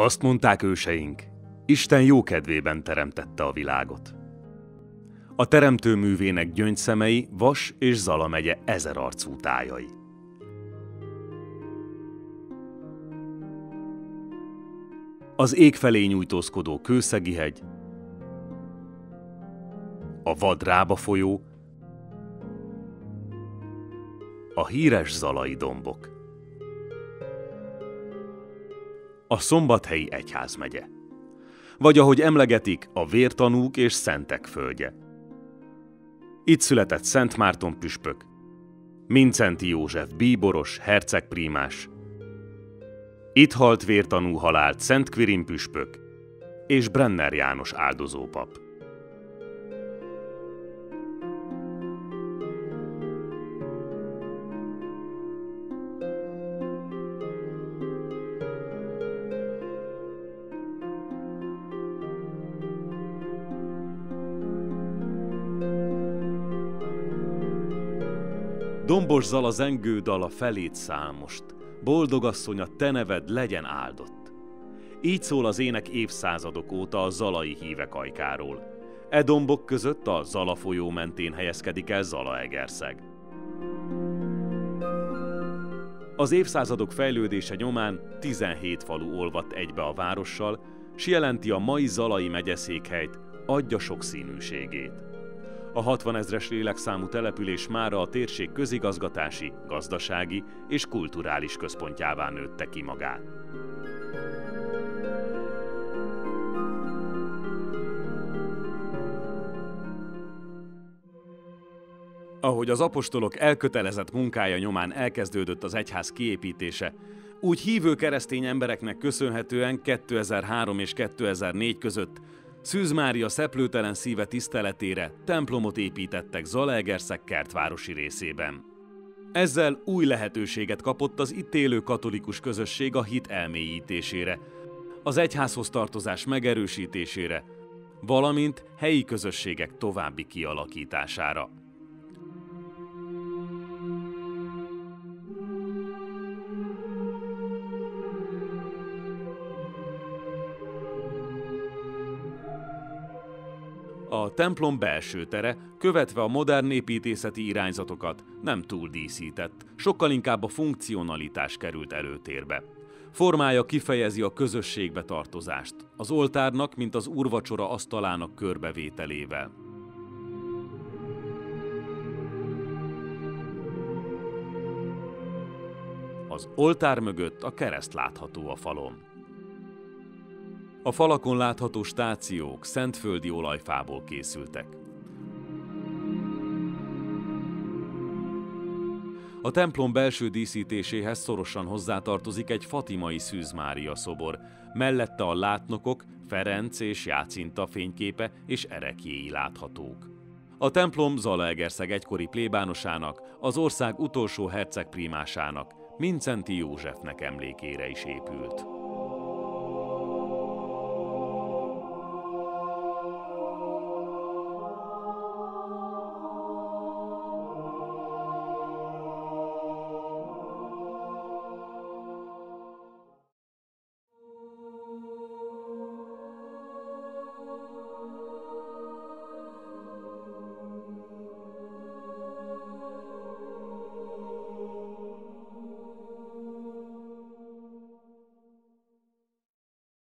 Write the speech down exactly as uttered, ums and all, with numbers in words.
Azt mondták őseink, Isten jókedvében teremtette a világot. A teremtő művének gyöngyszemei Vas és Zala megye ezerarcú tájai. Az ég felé nyújtózkodó Kőszegi-hegy, a vad Rába folyó, a híres zalai dombok, a Szombathelyi egyházmegye, vagy ahogy emlegetik, a vértanúk és szentek földje. Itt született Szent Márton püspök, Mindszenty József bíboros, hercegprímás, itt halt vértanú halált Szent Quirin püspök és Brenner János áldozópap. Dombos Zala zengő dala felét száll most, boldogasszony, a te neved legyen áldott. Így szól az ének évszázadok óta a zalai hívek ajkáról. E dombok között a Zala folyó mentén helyezkedik el Zalaegerszeg. Az évszázadok fejlődése nyomán tizenhét falu olvadt egybe a várossal, s jelenti a mai Zalai megyeszékhelyt, adja sokszínűségét. A hatvanezres lélekszámú település mára a térség közigazgatási, gazdasági és kulturális központjává nőtte ki magát. Ahogy az apostolok elkötelezett munkája nyomán elkezdődött az egyház kiépítése, úgy hívő keresztény embereknek köszönhetően kétezer-három és kétezer-négy között Szűz Mária szeplőtelen szíve tiszteletére templomot építettek Zalaegerszeg kertvárosi részében. Ezzel új lehetőséget kapott az itt élő katolikus közösség a hit elmélyítésére, az egyházhoz tartozás megerősítésére, valamint helyi közösségek további kialakítására. A templom belső tere, követve a modern építészeti irányzatokat, nem túl díszített, sokkal inkább a funkcionalitás került előtérbe. Formája kifejezi a közösségbe tartozást, az oltárnak, mint az úrvacsora asztalának körbevételével. Az oltár mögött a kereszt látható a falon. A falakon látható stációk szentföldi olajfából készültek. A templom belső díszítéséhez szorosan hozzátartozik egy fatimai Szűz Mária szobor, mellette a látnokok, Ferenc és Jácinta fényképe és ereklyéi láthatók. A templom Zalaegerszeg egykori plébánosának, az ország utolsó hercegprímásának, Mindszenty Józsefnek emlékére is épült.